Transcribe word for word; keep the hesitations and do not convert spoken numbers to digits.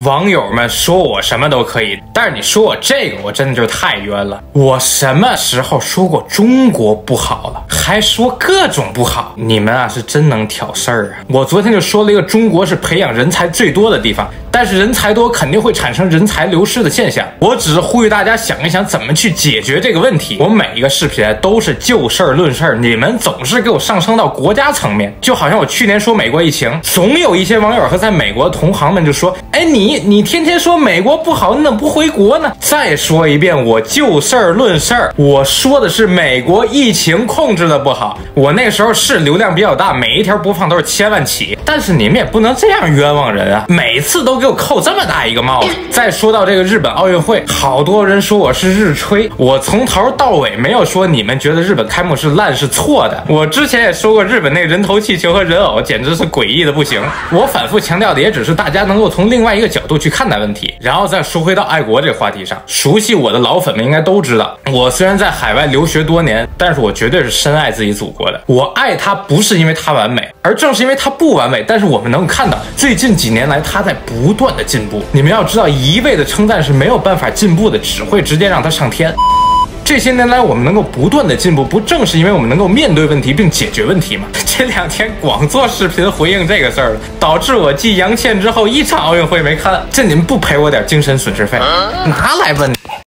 网友们说我什么都可以，但是你说我这个，我真的就太冤了。我什么时候说过中国不好了？还说各种不好，你们啊是真能挑事儿啊！我昨天就说了一个中国是培养人才最多的地方，但是人才多肯定会产生人才流失的现象。我只是呼吁大家想一想怎么去解决这个问题。我每一个视频都是就事儿论事儿，你们总是给我上升到国家层面，就好像我去年说美国疫情，总有一些网友和在美国的同行们就说，哎，你你天天说美国不好，你怎么不回国呢？再说一遍，我就事儿论事儿，我说的是美国疫情控制的不好。我那时候是流量比较大，每一条播放都是千万起，但是你们也不能这样冤枉人啊，每次都给我扣这么大一个帽子。再说到这个日本奥运会，好多人说我是日吹，我从头到尾没有说你们觉得日本开幕式烂是错的。我之前也说过，日本那个人头气球和人偶简直是诡异的不行。我反复强调的也只是大家能够从另外一个角度去看待问题。然后再说回到爱国这个话题上，熟悉我的老粉们应该都知道，我虽然在海外留学多年，但是我绝对是深爱自己祖国的。我爱它不是因为它完美，而正是因为它不完美，但是我们能看到最近几年来它在不断的进步。你们要知道，一味的称赞是没有办法进步的，只会直接让它上天。这些年来我们能够不断的进步，不正是因为我们能够面对问题并解决问题吗？这两天光做视频回应这个事儿了，导致我继杨倩之后一场奥运会没看，这你们不赔我点精神损失费？拿来吧你！